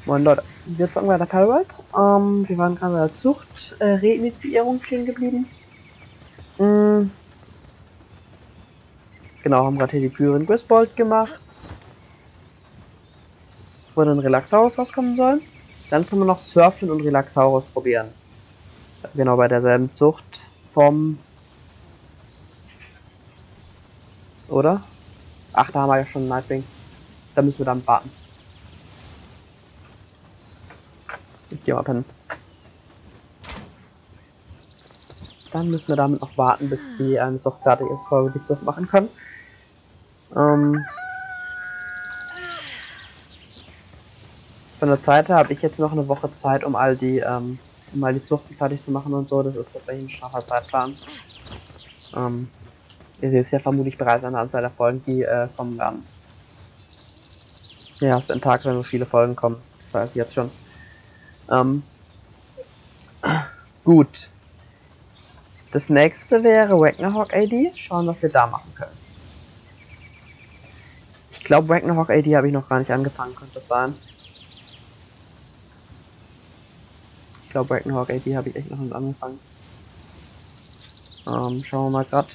Moin Leute, wir zocken weiter Palworld. Wir waren gerade bei der Zucht, Reinitiierung stehen geblieben. Genau, haben gerade hier die Pyrin Griswold gemacht. Wo dann Relaxaurus rauskommen sollen. Dann können wir noch Surfin und Relaxaurus probieren. Genau bei derselben Zucht vom... Oder? Ach, da haben wir ja schon einen Nightwing. Da müssen wir dann warten. Ich geh mal pennen. Dann müssen wir damit noch warten, bis die eine Zucht fertig ist, bevor wir die Zucht machen können. Von der Zeit her habe ich jetzt noch eine Woche Zeit, um all die Zuchten fertig zu machen und so. Das ist tatsächlich ein straffer Zeitplan. Ihr seht es ja vermutlich bereits an der Anzahl der Folgen, die kommen werden. Ja, es ist ein Tag, wenn so viele Folgen kommen. Das weiß ich jetzt schon. Gut. Das nächste wäre Ragnarok AD. Schauen, was wir da machen können. Ich glaube, Ragnarok AD habe ich noch gar nicht angefangen, könnte das sein. Ich glaube, Ragnarok AD habe ich echt noch nicht angefangen. Schauen wir mal grad.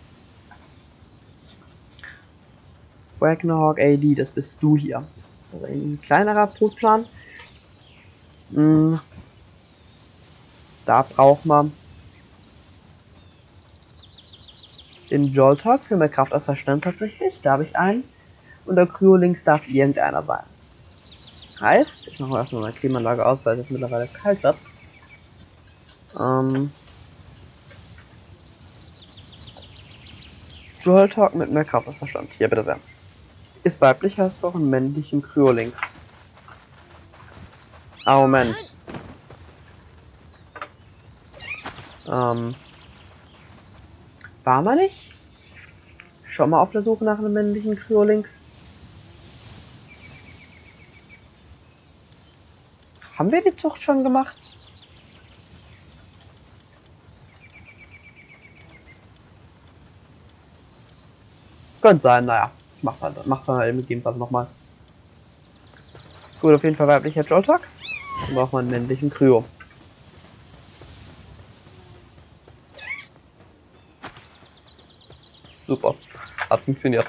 Ragnarok AD, das bist du hier. Also ein kleinerer Brutplan. Da braucht man den Joltok für mehr Kraft aus Verstand tatsächlich. Da habe ich einen. Und der Cryolinks darf irgendeiner sein. Heißt, ich mache erstmal meine Klimaanlage aus, weil es mittlerweile kalt wird. Joltok mit mehr Kraft aus Verstand. Hier bitte sehr. Ist weiblich, heißt auch einen männlichen Cryolinks. Ah, Moment. War man nicht schon mal auf der Suche nach einem männlichen Cryolinks? Haben wir die Zucht schon gemacht? Könnte sein, naja. Macht man eben gegebenenfalls nochmal. Gut, auf jeden Fall weiblicher Joltok. Dann braucht man einen männlichen Kryo. Super. Hat funktioniert.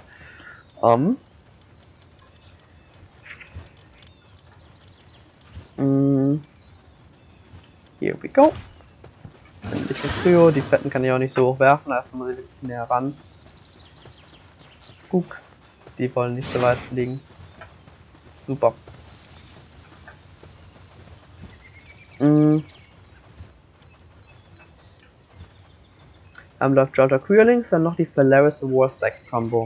Here we go. Männlicher Kryo. Die Fetten kann ich auch nicht so hoch werfen. Erstmal muss ich wirklich näher ran. Guck. Die wollen nicht so weit fliegen. Super. Läuft Joltok Cryolinks, dann noch die Phalaris Warsect Combo.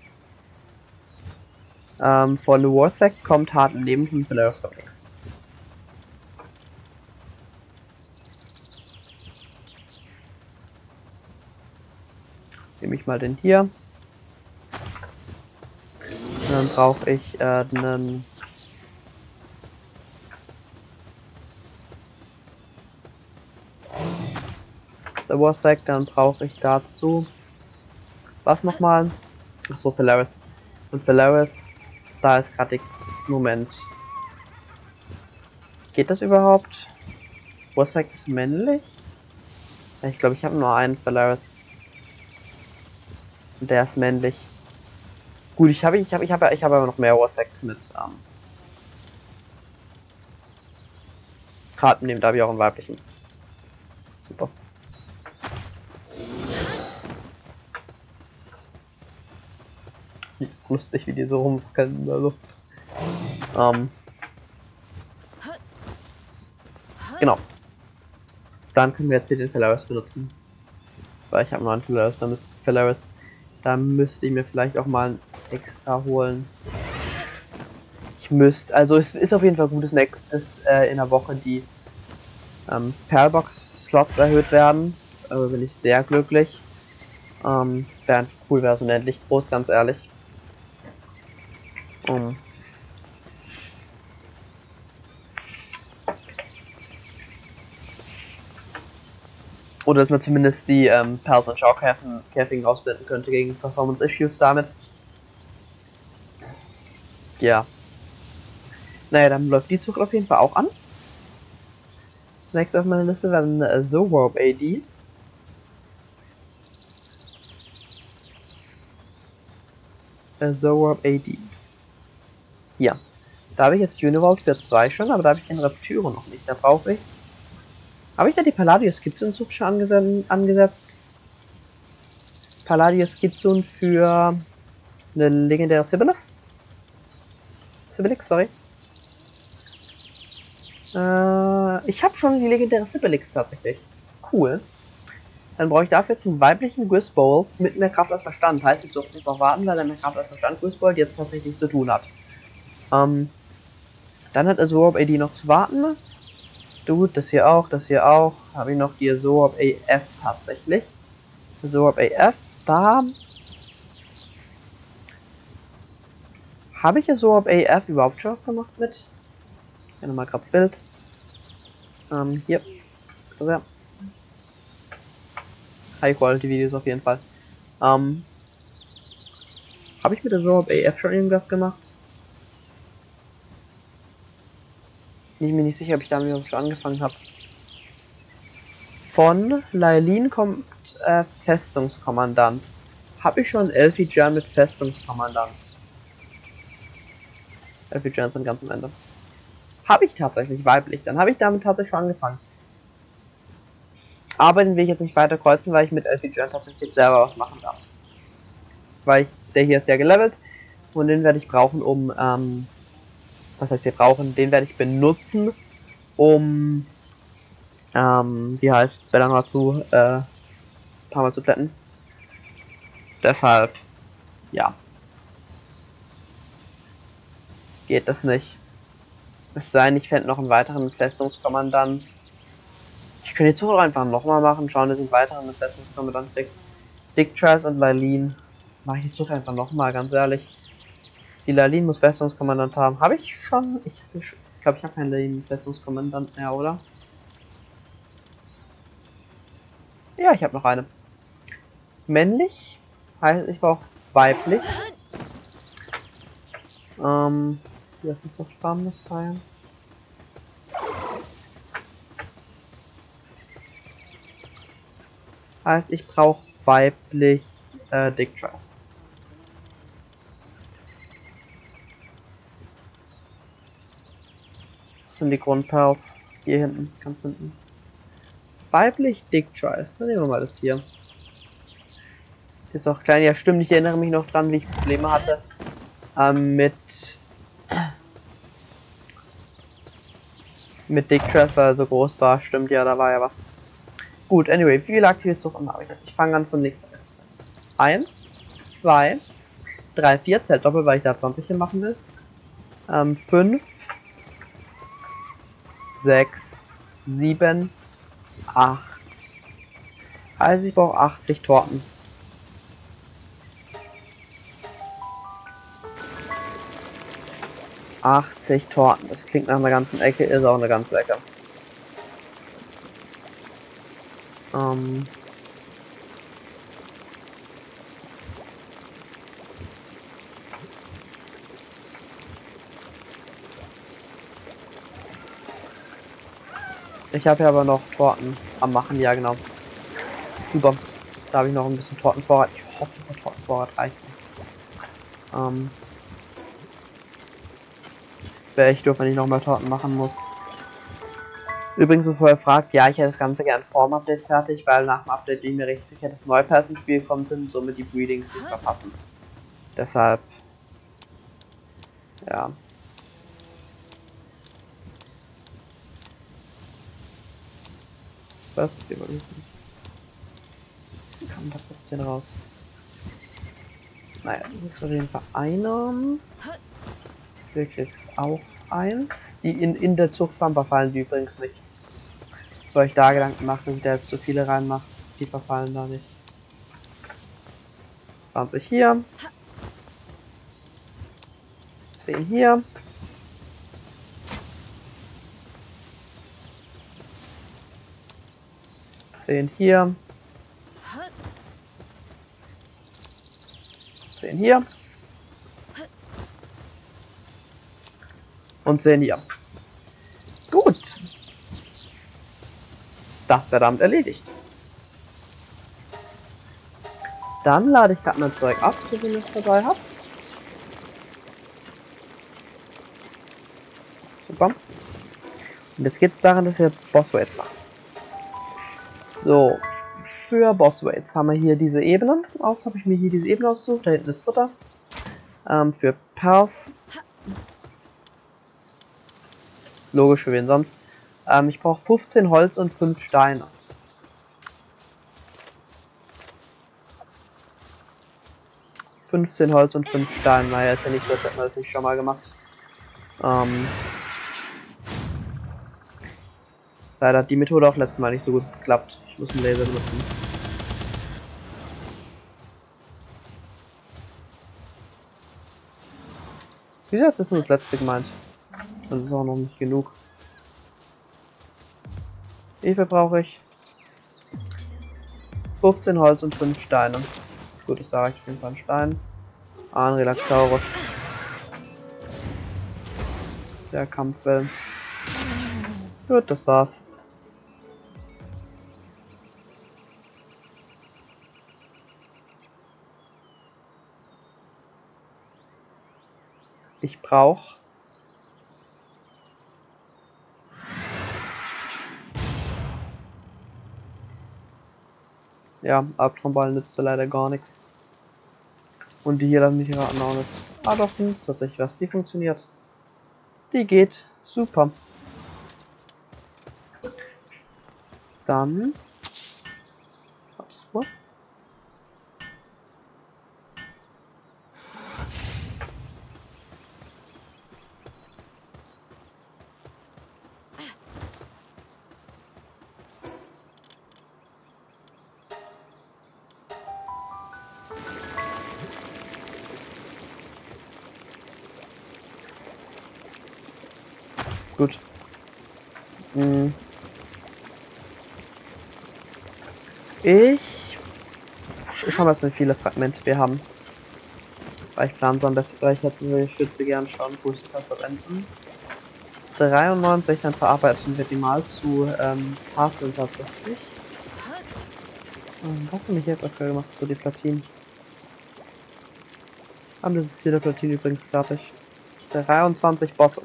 Von der Warsect kommt harten Leben von Phalaris kommt nichts. Nehme ich mal den hier. Und dann brauche ich einen der Warsect, dann brauche ich dazu was nochmal? Achso, Phalaris. Und Phalaris, da ist gerade nichts. Moment. Geht das überhaupt? Warsect ist männlich? Ich glaube, ich habe nur einen Phalaris. Und der ist männlich. Gut, ich habe aber noch mehr Warsects mit Karten nehmen, da habe ich auch einen weiblichen. Super. Ist lustig, wie die so rumkennen, also. Genau. Dann können wir jetzt hier den Phalaris benutzen. Weil ich habe noch einen Phalaris, da müsste ich mir vielleicht auch mal einen extra holen. Also es ist auf jeden Fall gut, dass nächstes in der Woche die Perlbox-Slots erhöht werden. Bin ich sehr glücklich. Wäre cool, wäre so unendlich groß, ganz ehrlich. Oder dass man zumindest die Pals und Shock-Capping rausblenden könnte gegen Performance-Issues damit. Ja. Naja, dann läuft die Zucht auf jeden Fall auch an. Nächstes auf meiner Liste werden Zowarp AD. Zowarp AD. Hier. Da habe ich jetzt Univault für 2 schon, aber da habe ich den Reptyro noch nicht. Da brauche ich. Habe ich da die Palladius Gibson-Zucht schon angesetzt? Palladius Gibson für eine legendäre Sibylix? Sorry. Ich habe schon die legendäre Sibylix tatsächlich. Cool. Dann brauche ich dafür jetzt einen weiblichen Griswold mit mehr Kraft als Verstand. Heißt, ich durfte nicht noch warten, weil er mehr Kraft als Verstand Griswold jetzt tatsächlich zu tun hat. Dann hat Azorb AD noch zu warten. Dude, das hier auch. Habe ich noch die Azorb AF tatsächlich. Azorb AF, da habe ich Azorb AF überhaupt schon gemacht mit? Ich nochmal gerade Bild. Hier. Also, High Quality Videos auf jeden Fall. Habe ich mit Azorb AF schon irgendwas gemacht? Ich bin mir nicht sicher, ob ich damit schon angefangen habe. Von Lailin kommt Festungskommandant. Habe ich schon Elfie Jan mit Festungskommandant? Elfie Jan sind ganz am Ende. Habe ich tatsächlich weiblich, dann habe ich damit tatsächlich schon angefangen. Aber den will ich jetzt nicht weiter kreuzen, weil ich mit Elfie Jan tatsächlich selber was machen darf. Weil der hier ist ja gelevelt und den werde ich brauchen, um, was heißt hier brauchen? Den werde ich benutzen, um, wie heißt, Bellanor zu, paar Mal zu plätten. Deshalb, ja. Geht das nicht. Es sei denn, ich fände noch einen weiteren Festungskommandant. Ich könnte die Zucht auch einfach nochmal machen, schauen, dass ich einen weiteren Festungskommandant krieg. Dick Trash und Lailin. Mache ich die Zucht einfach nochmal, ganz ehrlich. Die Lailin muss Festungskommandant haben. Habe ich schon? Ich glaube, ich habe keinen Lailin Festungskommandant mehr, oder? Ja, ich habe noch eine. Männlich heißt, ich brauche weiblich. Hier ist noch was Spannendes teilen. Heißt, ich brauche weiblich Dick Trash. Das sind die Grundperls. Hier hinten, ganz hinten. Weiblich Dick Trash. Dann nehmen wir mal das hier. Ist auch klein, ja stimmt, ich erinnere mich noch dran, wie ich Probleme hatte mit Dick Trash, weil er so groß war. Stimmt, ja, da war ja was. Gut, anyway, wie viele aktive Zuchten habe ich jetzt? Ich fange an von links. 1, 2, 3, 4, zählt doppelt, weil ich da 20 hier machen will. 5, 6, 7, 8. Also ich brauche 80 Torten. Torten. Das klingt nach einer ganzen Ecke, ist auch eine ganze Ecke. Ich habe ja aber noch Torten am Machen, ja genau. Super. Da habe ich noch ein bisschen Tortenvorrat. Ich hoffe, der Tortenvorrat reicht. Wäre echt doof, wenn ich noch mal Torten machen muss. Übrigens, bevor ihr fragt, ja, ich hätte das Ganze gern vor dem Update fertig, weil nach dem Update bin ich mir recht sicher, dass neue Pass ins Spiel kommen sind, somit die Breedings nicht verpassen. Deshalb, ja. Was? Wie kam das denn raus? Naja, das ist auf jeden Fall einer. Wirklich auch ein. Die in der Zuchtpampa fallen die übrigens nicht. Soll ich da Gedanken machen, dass ich da jetzt zu viele reinmache? Die verfallen da nicht. 20 hier. 10 hier. Hier. 10 hier. und Senior. Gut. Das verdammt erledigt. Dann lade ich gerade mein Zeug ab, so wie ich es dabei habe. Super. Und jetzt geht es daran, dass wir Bossweights machen. So, für Bossweights haben wir hier diese Ebene. Habe ich mir hier diese Ebene ausgesucht. Da hinten ist Futter. Für Perth. Logisch, für wen sonst. Ich brauche 15 Holz und 5 Steine. Holz und 5 Steine. Naja, ist ja nicht so, als hätten wir das nicht schon mal gemacht. Leider hat die Methode auch letztes Mal nicht so gut geklappt. Ich muss einen Laser benutzen. Wieso hat das nur das letzte gemeint? Das ist auch noch nicht genug. Wie viel brauche ich? 15 Holz und 5 Steine. Gut, das reicht auf jeden Fall ein Stein. Ein Relaxaurus. Der Kampfwellen. Gut, das war's. Ich brauche ja, Albtraumballen nützt leider gar nichts. Und die hier dann nicht raten auch nicht. Ah doch, tatsächlich was. Die funktioniert. Die geht super. Dann gut. Ich schau mal, wie viele Fragmente wir haben. Weil ich plane so am besten, vielleicht hätten wir, ich würde gerne schauen, wo ich das verwenden. 93, dann verarbeiten wir die mal zu Tafeln tatsächlich. Was habe ich jetzt dafür gemacht, so die Platinen? Haben wir viele Platinen übrigens fertig. 23 Bosse.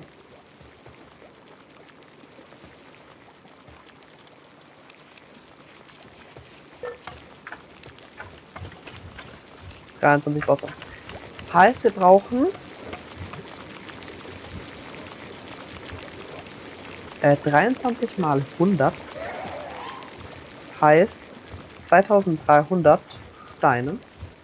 Bosse. Heißt, wir brauchen 23 mal 100. Heißt 2300 Steine.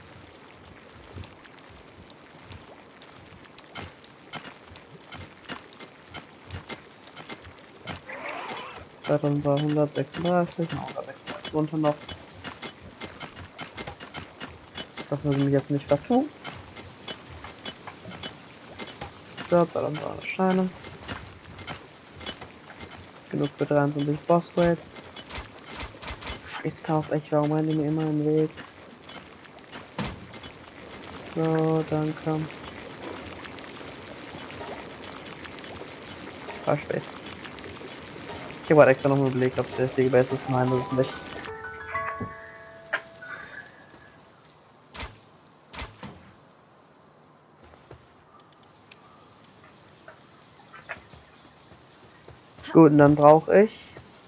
Oder 136 runter noch. Das muss ich mich jetzt nicht vertun. So, dann Steine. Genug für 23 Bossweight. Scheiß Chaos, echt, warum rennen die mir immer im Weg? So, danke. War spät. Ich habe extra noch mal überlegt, ob der richtige Base ist. Nein, das ist nicht. Gut, und dann brauche ich.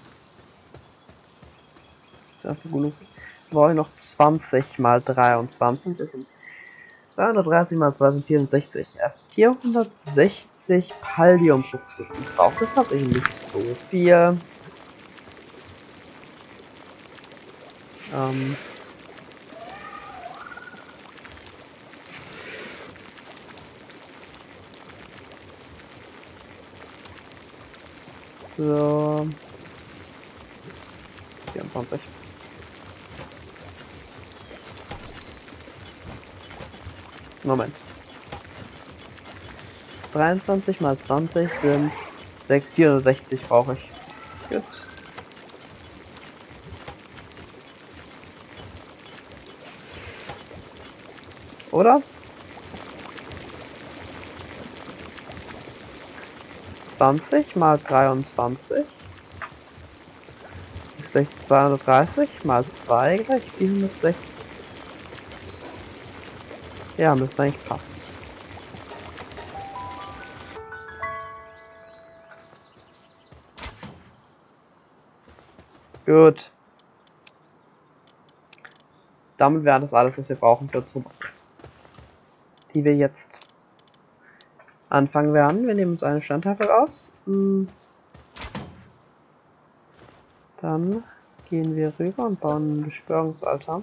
Brauche ich noch 20 mal 23. Das sind 330 mal 2 sind 64. Erst 460 Paldium-Schubstufen. Ich brauche das tatsächlich nicht so viel. So. 24. Moment. 23 mal 20 sind 460 brauche ich. Gut. Oder? 20 mal 23 ist gleich 230 mal 2 gleich 460. Ja, müsste eigentlich passen. Gut. Damit wäre das alles, was wir brauchen für Zubasses. Die wir jetzt anfangen werden. Wir nehmen uns eine Standtafel raus. Dann gehen wir rüber und bauen einen Beschwörungsaltar.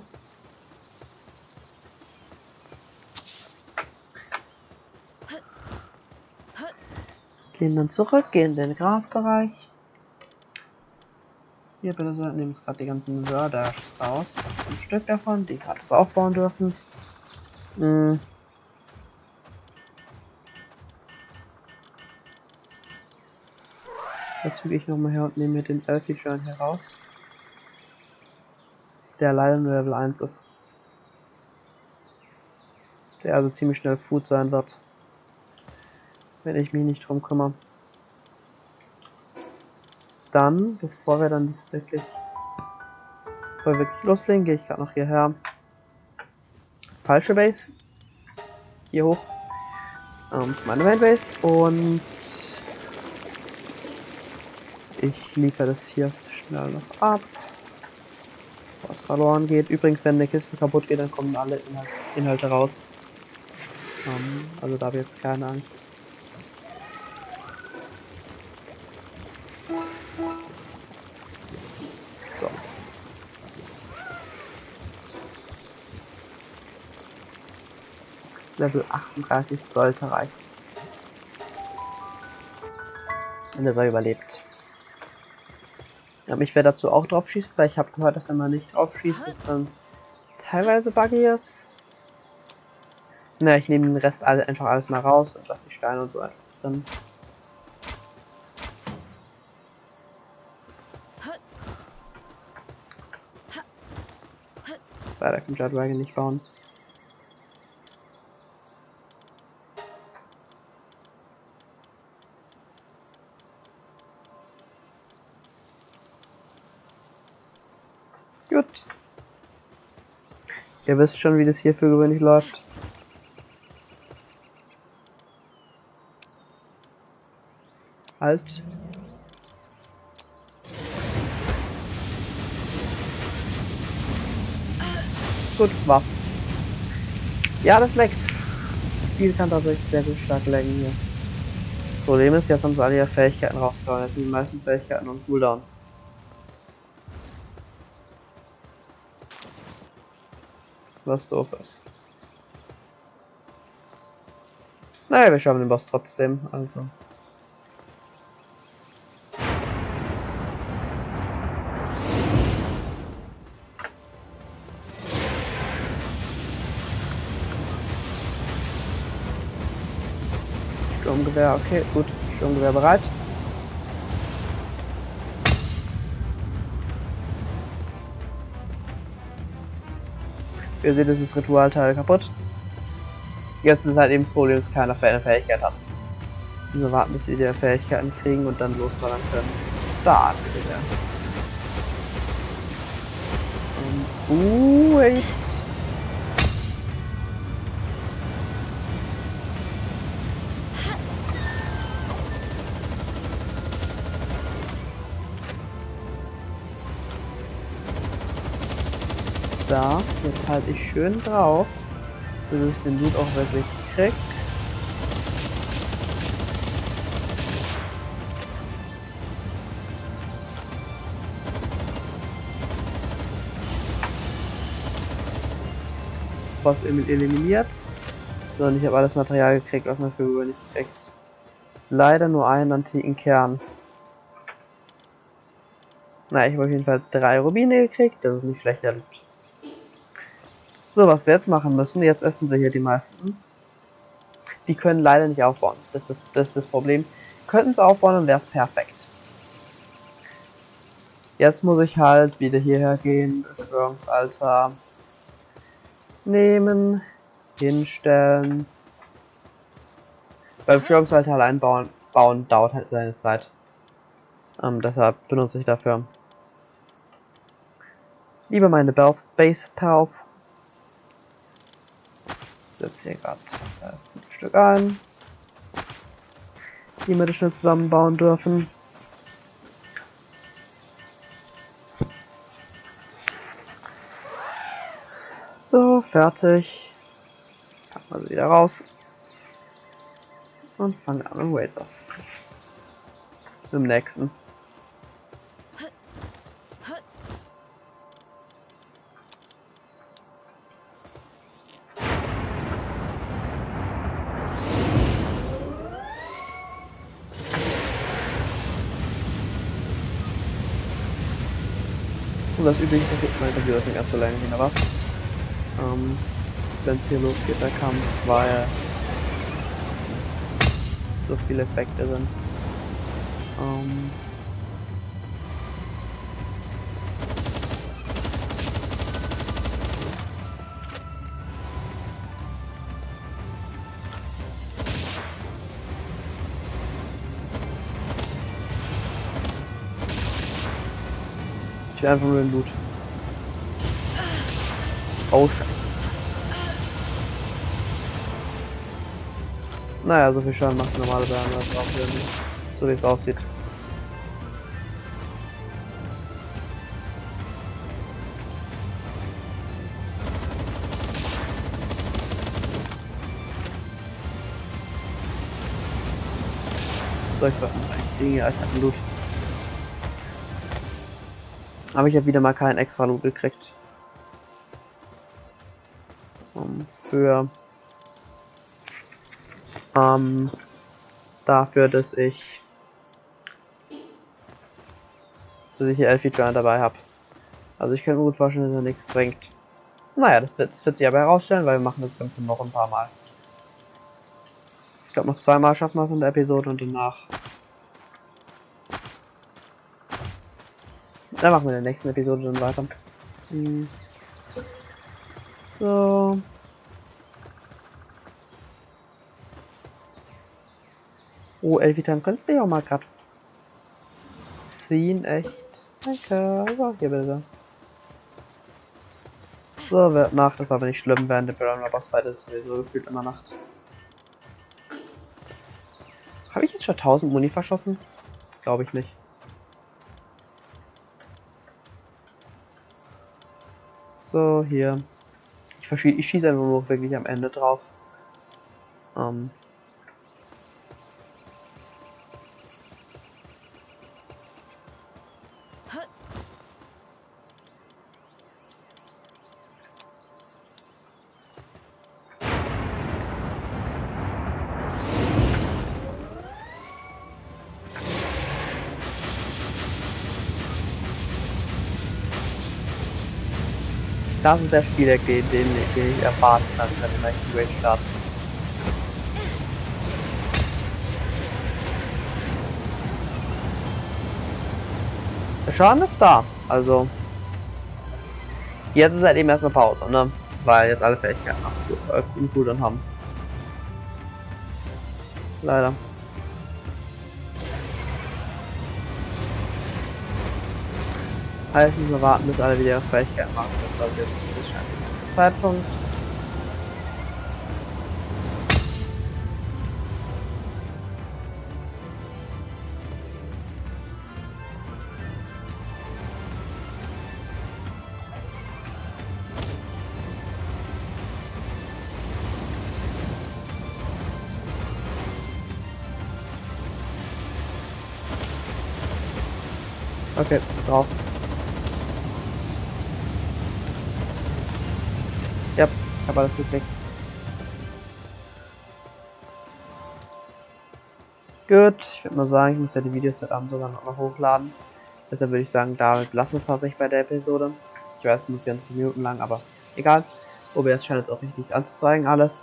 Gehen dann zurück, gehen in den Grasbereich. Hier bitte so, nehmen uns gerade die ganzen Wörter raus. Ein Stück davon, die gerade aufbauen dürfen. Jetzt füge ich nochmal her und nehme mir den Elfie-Joint hier raus. Der leider nur Level 1 ist. Der also ziemlich schnell Food sein wird. Wenn ich mich nicht drum kümmere. Dann, bevor wir wirklich loslegen, gehe ich gerade noch hierher. Falsche Base. Hier hoch. Meine Main Base. Und ich liefere das hier schnell noch ab. Was verloren geht. Übrigens, wenn eine Kiste kaputt geht, dann kommen alle Inhalte raus. Also da habe ich jetzt keine Angst. So. Level 38 sollte reichen. Und er überlebt. Ja, ich werde dazu auch drauf schießen, weil ich habe gehört, dass wenn man nicht drauf schießt, es dann teilweise buggy ist. Na, ich nehme den Rest einfach alles mal raus und lasse die Steine und so einfach drin. Leider kann Jet Dragon nicht bauen. Gut. Ihr wisst schon, wie das hier für gewöhnlich läuft. Halt. Gut, war's. Ja, das leckt. Das Spiel kann tatsächlich sehr gut stark laggen hier. Das Problem ist, jetzt haben sie alle ihre Fähigkeiten rausgehauen. Jetzt sind die meisten Fähigkeiten und Cooldown. Was doof ist. Naja, wir schaffen den Boss trotzdem, also. Sturmgewehr, okay, gut. Sturmgewehr bereit. Ihr seht, das ist Ritualteil kaputt. Jetzt ist halt eben das Problem, dass keiner eine Fähigkeit hat. Wir warten, bis sie die Fähigkeiten kriegen und dann losballern können. Da, bitte. Echt. Da, jetzt halte ich schön drauf, dass ich den Loot auch wirklich krieg. Was eliminiert. So, und ich habe alles Material gekriegt, was man für gewöhnlich kriegt. Leider nur einen antiken Kern. Na, ich habe auf jeden Fall 3 Rubine gekriegt, das ist nicht schlechter Loot. So, was wir jetzt machen müssen, jetzt essen sie hier die meisten. Die können leider nicht aufbauen, das ist das Problem. Könnten sie aufbauen, dann wäre es perfekt. Jetzt muss ich halt wieder hierher gehen, Beschwörungsaltar nehmen, hinstellen. Beim Beschwörungsaltar einbauen bauen dauert halt seine Zeit. Deshalb benutze ich dafür lieber meine Base Pals. Ich setze hier gerade 5 Stück ein, die wir das schnell zusammenbauen dürfen. So, fertig. Packen wir sie wieder raus. Und fangen an mit Razor. Im nächsten. Und das übrigens passiert mein Computer nicht ganz so lange wieder was. Wenn es hier losgeht, der Kampf, weil so viele Effekte sind. Ich will einfach nur den Loot. Oh, Scheiße. Naja, so viel Schaden macht normale Behandlung auch wieder nicht. So wie es aussieht. So, ich war Dinge als Loot. Aber ich habe wieder mal keinen extra Loot gekriegt. Für dafür, dass ich hier Elf-Feature dabei habe. Also ich könnte mir gut vorstellen, dass er nichts bringt. Naja, das wird sich aber herausstellen, weil wir machen das Ganze noch ein paar Mal. Ich glaube noch 2 Mal schaffen wir es in der Episode und danach. Dann machen wir in der nächsten Episode dann weiter. So. Oh, Elfitan, könntest du ja auch mal grad ziehen, echt. Danke, so, hier bitte. So, wird Nacht, das ist aber nicht schlimm, während der Piranha Boss Fight ist sowieso gefühlt immer Nacht. Habe ich jetzt schon 1000 Muni verschossen? Glaube ich nicht. So, hier. Ich schieße einfach nur wirklich am Ende drauf. Das ist der Spieldeck, den ich erwarten kann, wenn wir nächsten Raid starten. Der Schaden ist da, also jetzt ist halt eben erstmal Pause, ne? Weil jetzt alle Fähigkeiten im Cooldown haben. Leider. Heißt, müssen wir warten, bis alle wieder ihre Fähigkeiten machen. Das ist jetzt ein Zeitpunkt. Okay, drauf. Ja, ich habe alles gekriegt. Gut, ich würde mal sagen, ich muss ja die Videos heute Abend sogar noch hochladen. Deshalb würde ich sagen, damit lassen wir es tatsächlich bei der Episode. Ich weiß, es ist 20 Minuten lang, aber egal. OBS scheint jetzt auch richtig anzuzeigen, alles.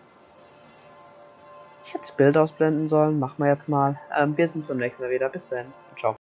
Ich hätte das Bild ausblenden sollen, machen wir jetzt mal. Wir sehen uns beim nächsten Mal wieder. Bis dann.